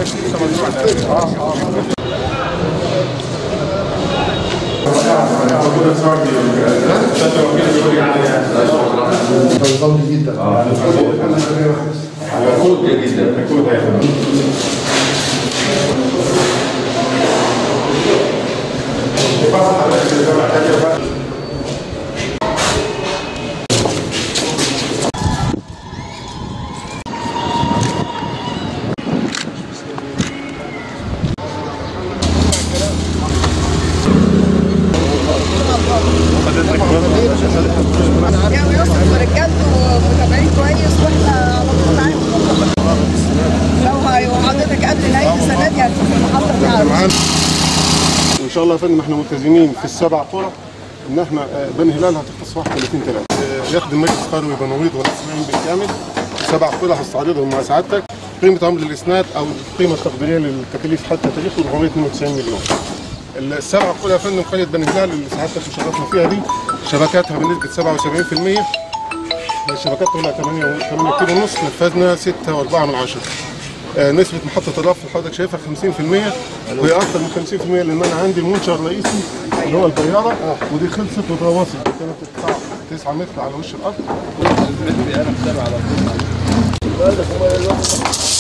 نظام جديد ده. كود جديد كود يعني يوسف ورجالته متابعين كويس واحنا على طول معاهم. لو حضرتك قبل نهايه السنه دي هتشوف المحطه دي على طول. وان شاء الله يا فندم احنا ملتزمين في ال7 قرى ان احنا بني هلال هتختص 31/3 يخدم مجلس قروي بنويض والاسماعيليين بالكامل. 7 قرى هستعرضهم مع سعادتك. قيمه عمر الاسناد او القيمه التقديريه للتكاليف حتى تاريخه 492 مليون. ال7 قرى يا فندم قريه بني هلال اللي سعادتك شرفنا فيها دي شبكاتها بنسبه 77%. الشبكات طولها 8 كيلو ونص، نفذنا 6.4. نسبة محطة الرفع اللي حضرتك شايفها 50%، وهي أكثر من 50% لأن أنا عندي المنشأ الرئيسي اللي هو البيارة ودي خلصت وتواصل كانت 9 متر على وش الأرض.